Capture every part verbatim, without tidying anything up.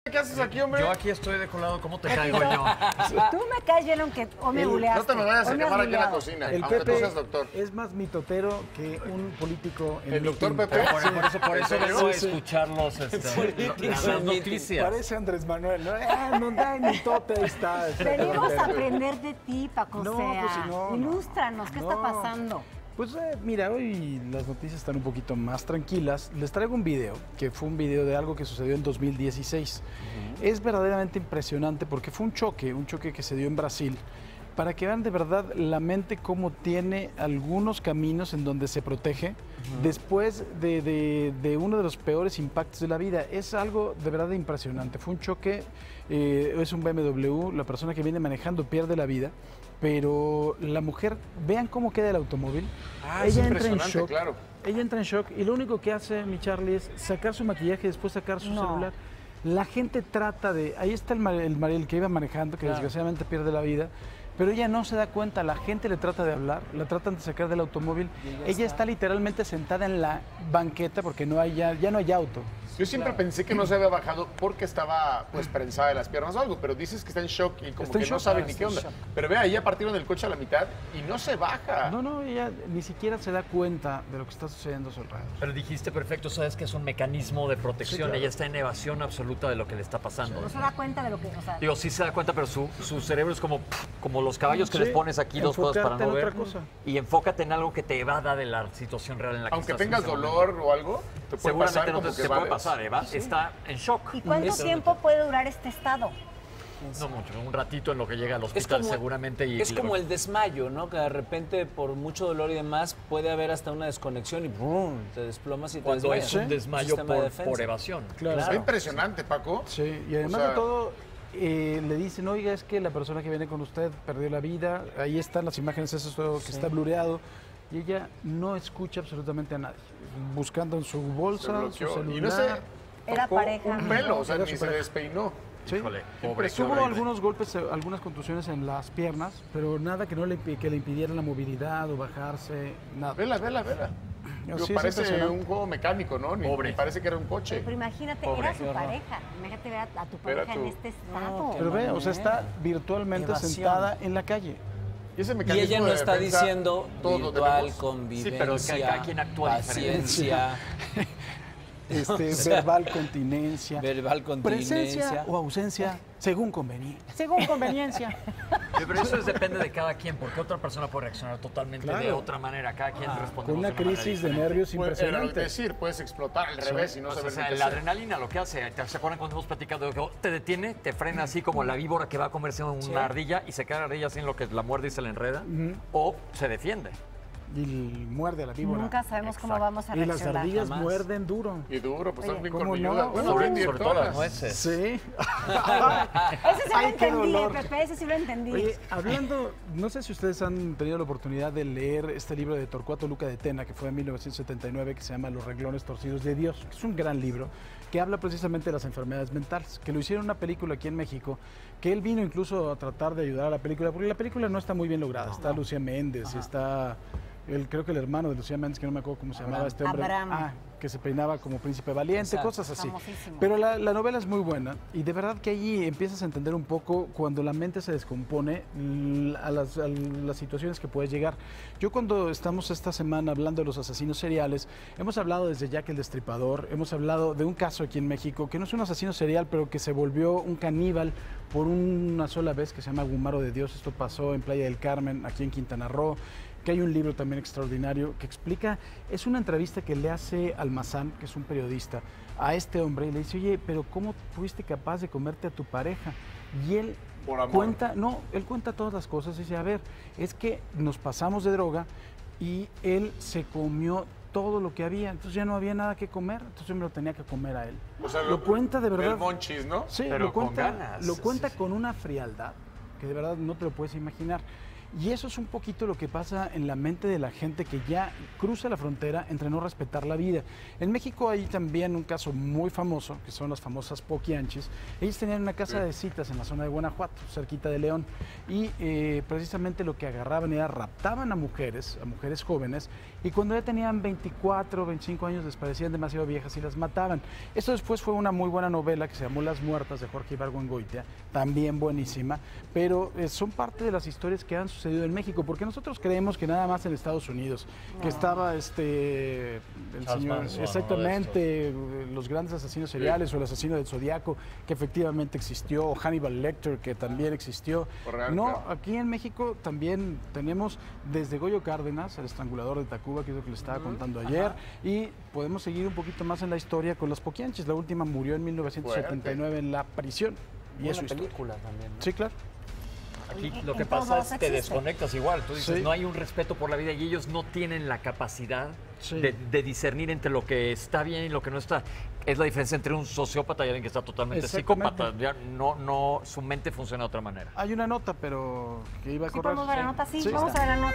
¿Qué haces aquí, hombre? Yo aquí estoy de colado, ¿cómo te caigo yo? Tú me caes bien aunque o me buleaste. No te me vayas a o me has quemar aquí en la buleado. cocina, El aunque Pepe tú seas doctor. es más mitotero que un político en ¿El doctor meeting. Pepe? Por, por eso, por eso ¿En serio? vengo a Sí, sí. escuchar los, este, lo- las, las noticias. Parece Andrés Manuel, ¿no? Ah, no da mitote, ahí está. Venimos a aprender de ti, Paco No, Sea. pues si no, no. Ilústranos, ¿qué está No. pasando? Pues eh, mira, hoy las noticias están un poquito más tranquilas. Les traigo un video, que fue un video de algo que sucedió en dos mil dieciséis. Uh-huh. Es verdaderamente impresionante porque fue un choque, un choque que se dio en Brasil, para que vean de verdad la mente cómo tiene algunos caminos en donde se protege uh-huh. después de, de, de uno de los peores impactos de la vida. Es algo de verdad impresionante. Fue un choque, eh, es un B M W, la persona que viene manejando pierde la vida, pero la mujer, vean cómo queda el automóvil. Ah, es ella entra en impresionante, shock, claro. Ella entra en shock y lo único que hace, mi Charlie, es sacar su maquillaje y después sacar su No. celular. La gente trata de... Ahí está el, mar- el, mar- el que iba manejando, que Claro. desgraciadamente pierde la vida, pero ella no se da cuenta, la gente le trata de hablar, la tratan de sacar del automóvil. Ella está. está literalmente sentada en la banqueta porque no hay ya, ya no hay auto. Yo siempre pensé que no se había bajado porque estaba pues prensada de las piernas o algo, pero dices que está en shock y como Está en que no shock, sabe ah, ni está qué en onda. shock. Pero ve, ahí ya partieron el coche a la mitad y no se baja. No, no, ella ni siquiera se da cuenta de lo que está sucediendo a su alrededor. Pero dijiste perfecto, sabes que es un mecanismo de protección. Sí, claro. Ella está en evasión absoluta de lo que le está pasando. No se da cuenta de lo que... O sea, Digo, sí se da cuenta, pero su, su cerebro es como, como los caballos que Sí, les pones aquí dos cosas para enfocarte no en ver. otra cosa. Y enfócate en algo que te evada de la situación real en la que Aunque estás. en tengas ese dolor momento. o algo, te puede Seguramente pasar no como te, que te puede vales. pasar, Eva. Está en shock. ¿y cuánto Es- tiempo puede durar este estado? No mucho, un ratito en lo que llega al Es hospital como, seguramente. Y es como el desmayo, ¿no? Que de repente por mucho dolor y demás puede haber hasta una desconexión y ¡brum! Te desplomas y te cuando desmayas. es un Sí. desmayo Sistema de por, defensa. por evasión. Claro. Está impresionante, Paco. Sí, y además O sea, de todo, eh, le dicen, oiga, es que la persona que viene con usted perdió la vida, ahí están las imágenes, eso es todo que Sí. está blureado, y ella no escucha absolutamente a nadie, buscando en su se bolsa, su bloqueó. celular. Y no se Era tocó pareja. un pelo, o sea, Era ni su se pareja. despeinó. Sí. Híjole, pobre. qué Tuvo horrible. algunos golpes, eh, algunas contusiones en las piernas, pero nada que no le, impi- que le impidiera la movilidad o bajarse, nada. Vela, vela, vela. Digo, Sí, es parece impresionante. un juego mecánico, ¿no? Ni, Pobre. ni parece que era un coche. Pero imagínate, Pobre, era su qué horror. pareja. Imagínate ver a, a tu Ver a pareja tu- en este estado. No, Pero ve, o sea, está manera. virtualmente Evasión. sentada en la calle. Y, ese Y mecanismo ella no de está defensa, diciendo todos lo virtual, tenemos. convivencia, Sí, pero cada- cada quien actúa diferente. paciencia, Este, O sea, verbal continencia. verbal Presencia continencia. o ausencia, según conveniencia. Según conveniencia. Sí, pero eso es- depende de cada quien, porque otra persona puede reaccionar totalmente de Claro. otra manera. Cada quien responde Con una crisis de nervios Puede- era lo impresionante. que decir, puedes explotar al revés y no O saber sea, ni qué la hacer. adrenalina lo que hace, ¿te se acuerdan cuando hemos platicado de que te detiene, te frena así como la víbora que va a comerse una Sí. ardilla y se queda la ardilla así en lo que la muerde y se la enreda? O se defiende. Y muerde a la víbora. Nunca sabemos cómo Exacto. vamos a Y las reaccionar. ardillas Jamás. muerden duro. Y duro, pues Oye, están bien ¿cómo colmilludas. no? Bueno, Uh, Britney sobre todo las todas. nueces. Sí. Ese sí lo Ay, qué entendí, dolor. Pepe, ese sí lo entendí. Oye, hablando, no sé si ustedes han tenido la oportunidad de leer este libro de Torcuato Luca de Tena, que fue en mil novecientos setenta y nueve, que se llama Los renglones torcidos de Dios, que es un gran libro, que habla precisamente de las enfermedades mentales, que lo hicieron una película aquí en México, que él vino incluso a tratar de ayudar a la película, porque la película no está muy bien lograda. Está Lucía Méndez, y está, el, creo que el hermano de Lucía Méndez, que no me acuerdo cómo se llamaba este hombre. Abraham. Ah, que se peinaba como príncipe valiente, Exacto. cosas así. Famosísimo. Pero la, la novela es muy buena y de verdad que allí empiezas a entender un poco cuando la mente se descompone l- a las, a las situaciones que puedes llegar. Yo cuando estamos esta semana hablando de los asesinos seriales, hemos hablado desde Jack el Destripador, hemos hablado de un caso aquí en México que no es un asesino serial, pero que se volvió un caníbal por una sola vez, que se llama Gumaro de Dios. Esto pasó en Playa del Carmen, aquí en Quintana Roo. Que hay un libro también extraordinario que explica, es una entrevista que le hace Almazán, que es un periodista, a este hombre y le dice, oye, pero ¿cómo fuiste capaz de comerte a tu pareja? Y él Por amor. cuenta, no, él cuenta todas las cosas y dice, a ver, es que nos pasamos de droga y él se comió todo lo que había, entonces ya no había nada que comer, entonces yo me lo tenía que comer a él. O sea, lo, cuenta de verdad. El monchis, ¿no? Sí, Pero lo con cuenta, ganas. lo Sí, cuenta sí. con una frialdad que de verdad no te lo puedes imaginar. Y eso es un poquito lo que pasa en la mente de la gente que ya cruza la frontera entre no respetar la vida. En México hay también un caso muy famoso, que son las famosas poquianchis. Ellos tenían una casa de citas en la zona de Guanajuato, cerquita de León, y eh, precisamente lo que agarraban era raptaban a mujeres, a mujeres jóvenes, y cuando ya tenían veinticuatro, veinticinco años les parecían demasiado viejas y las mataban. Esto después fue una muy buena novela que se llamó Las Muertas, de Jorge Ibargüengoitia, también buenísima, pero eh, son parte de las historias que han sucedido en México, porque nosotros creemos que nada más en Estados Unidos, no. que estaba este el Charles señor, Manson, exactamente, los grandes asesinos seriales sí. o el asesino del Zodíaco, que efectivamente existió, o Hannibal Lecter, que también existió. Real, no, claro. aquí en México también tenemos desde Goyo Cárdenas, el estrangulador de Tacuba, que es lo que les estaba uh-huh. contando ayer, Ajá. y podemos seguir un poquito más en la historia con las poquianchis. La última murió en mil novecientos setenta y nueve Fuerte. en la prisión. Y es una película también, ¿no? Sí, claro. Aquí lo que pasa es que te desconectas igual. Tú dices, sí. no hay un respeto por la vida y ellos no tienen la capacidad sí. de, de discernir entre lo que está bien y lo que no está. Es la diferencia entre un sociópata y alguien que está totalmente psicópata. Ya no, no, su mente funciona de otra manera. Hay una nota, pero que iba a ¿Sí correr. podemos ver la nota? Sí, sí vamos está. a ver la nota.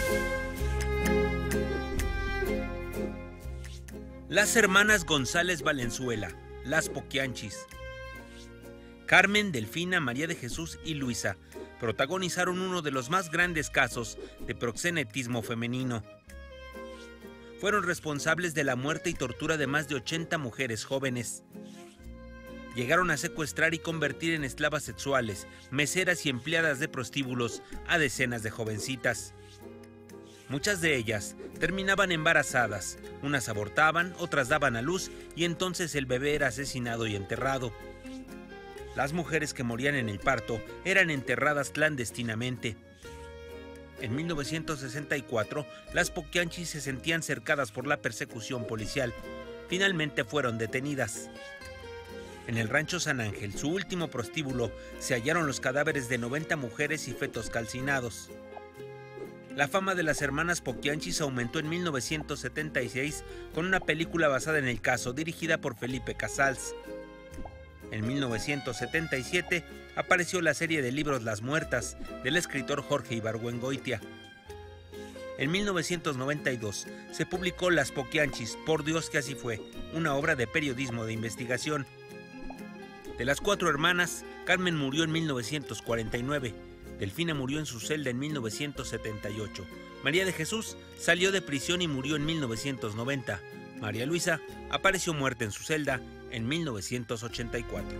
Las hermanas González Valenzuela, las poquianchis. Carmen, Delfina, María de Jesús y Luisa protagonizaron uno de los más grandes casos de proxenetismo femenino. Fueron responsables de la muerte y tortura de más de ochenta mujeres jóvenes. Llegaron a secuestrar y convertir en esclavas sexuales, meseras y empleadas de prostíbulos a decenas de jovencitas. Muchas de ellas terminaban embarazadas, unas abortaban, otras daban a luz y entonces el bebé era asesinado y enterrado. Las mujeres que morían en el parto eran enterradas clandestinamente. En mil novecientos sesenta y cuatro, las poquianchis se sentían cercadas por la persecución policial. Finalmente fueron detenidas. En el rancho San Ángel, su último prostíbulo, se hallaron los cadáveres de noventa mujeres y fetos calcinados. La fama de las hermanas poquianchis aumentó en mil novecientos setenta y seis con una película basada en el caso, dirigida por Felipe Casals. En mil novecientos setenta y siete apareció la serie de libros Las Muertas, del escritor Jorge Ibargüengoitia. En mil novecientos noventa y dos se publicó Las Poquianchis, por Dios que así fue, una obra de periodismo de investigación. De las cuatro hermanas, Carmen murió en mil novecientos cuarenta y nueve, Delfina murió en su celda en mil novecientos setenta y ocho, María de Jesús salió de prisión y murió en mil novecientos noventa, María Luisa apareció muerta en su celda en mil novecientos ochenta y cuatro.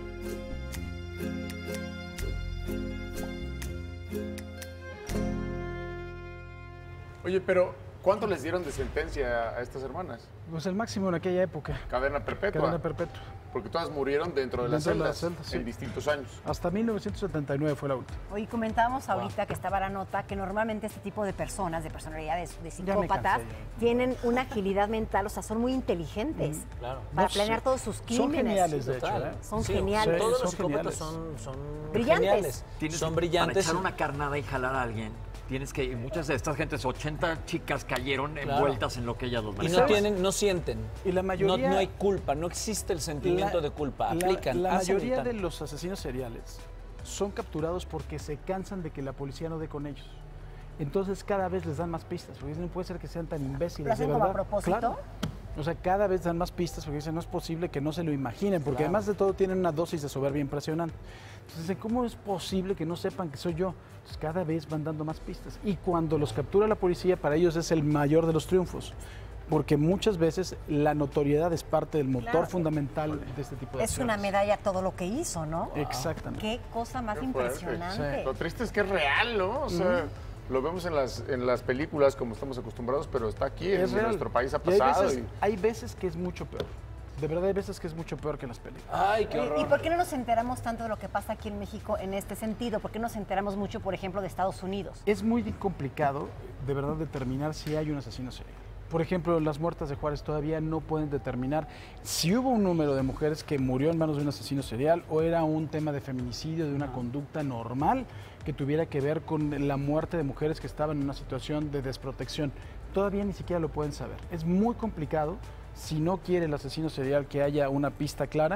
Oye, pero ¿cuánto les dieron de sentencia a estas hermanas? Pues el máximo en aquella época. Cadena perpetua. Cadena perpetua. Porque todas murieron dentro de las Dentro de celdas, las celdas, sí. en distintos años. Hasta mil novecientos setenta y nueve fue la última. Hoy comentábamos ahorita que estaba la nota que normalmente este tipo de personas, de personalidades, de psicópatas, cansé, ya. tienen una agilidad mental, o sea, son muy inteligentes Mm, claro. para No, planear sí. todos sus Son crímenes. geniales, de hecho. Total. ¿eh? Son Sí, geniales. Todos son los psicópatas geniales. son, son Brillantes. geniales. Tienes Son que- brillantes. Para echar una carnada y jalar a alguien, tienes que, muchas de estas gentes, ochenta chicas cayeron Claro. envueltas en lo que ellas los Y manejaban. no tienen, no sienten. Y la mayoría- No, no hay culpa, no existe el sentimiento La- de culpa. la- Aplican, La, hacen y mayoría tal. de los asesinos seriales son capturados porque se cansan de que la policía no dé con ellos. Entonces cada vez les dan más pistas, porque dicen, no puede ser que sean tan imbéciles. ¿Lo hacen de como a verdad. propósito? Claro. O sea, cada vez dan más pistas porque dicen, no es posible que no se lo imaginen, porque Claro. además de todo tienen una dosis de soberbia impresionante. Entonces dicen, ¿cómo es posible que no sepan que soy yo? Entonces cada vez van dando más pistas. Y cuando los captura la policía, para ellos es el mayor de los triunfos. Porque muchas veces la notoriedad es parte del motor Claro. fundamental de este tipo de Es una acciones. medalla todo lo que hizo, ¿no? Exactamente. Qué cosa más Qué fuerte. impresionante. Lo triste es que es real, ¿no? O sea, lo vemos en las, en las películas como estamos acostumbrados, pero está aquí, en, Es real. nuestro país ha Y hay pasado. veces, y- hay veces que es mucho peor. De verdad hay veces que es mucho peor que en las películas. Ay, qué ¿Y- horror. ¿Y por qué no nos enteramos tanto de lo que pasa aquí en México en este sentido? ¿Por qué nos enteramos mucho, por ejemplo, de Estados Unidos? Es muy complicado, de verdad, determinar si hay un asesino serial. Por ejemplo, las muertas de Juárez todavía no pueden determinar si hubo un número de mujeres que murió en manos de un asesino serial o era un tema de feminicidio, de una conducta normal que tuviera que ver con la muerte de mujeres que estaban en una situación de desprotección. Todavía ni siquiera lo pueden saber. Es muy complicado si no quiere el asesino serial que haya una pista clara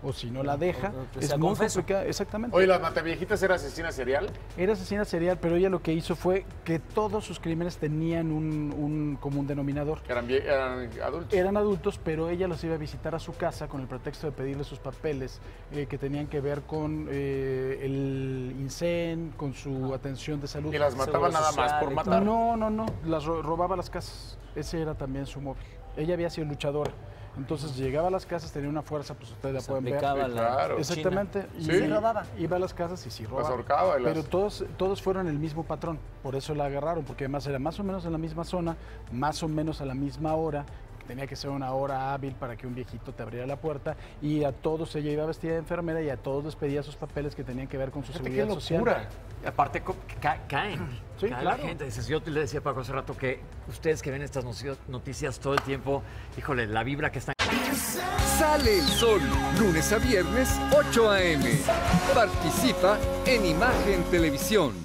o si no la deja. O- o- Es sea, muy confeso. complicado, exactamente. Oye, ¿la Mataviejitas era asesina serial? Era asesina serial, pero ella lo que hizo fue que todos sus crímenes tenían un, un común denominador. Eran, vie- eran adultos. Eran adultos, pero ella los iba a visitar a su casa con el pretexto de pedirle sus papeles eh, que tenían que ver con eh, el INSEN, con su atención de salud. Y las mataba Seguro nada más social por y matar. No, no, no, las ro- robaba las casas. Ese era también su móvil. Ella había sido luchadora. Entonces llegaba a las casas, tenía una fuerza, pues ustedes la Se pueden ver. aplicaba Sí, la claro. Exactamente. Sí. Sí robaba. Iba a las casas y sí robaba. ahorcaba y las- Pero todos, todos fueron el mismo patrón, por eso la agarraron, porque además era más o menos en la misma zona, más o menos a la misma hora. Tenía que ser una hora hábil para que un viejito te abriera la puerta, y a todos ella iba vestida de enfermera y a todos les pedía sus papeles que tenían que ver con su Fíjate seguridad qué social. locura. Y aparte, co- ca- caen. Sí, cae claro. la gente. Dices, yo le decía a Paco hace rato que ustedes que ven estas noticias, noticias todo el tiempo, híjole, la vibra que están. Sale el sol, lunes a viernes, ocho a eme. Participa en Imagen Televisión.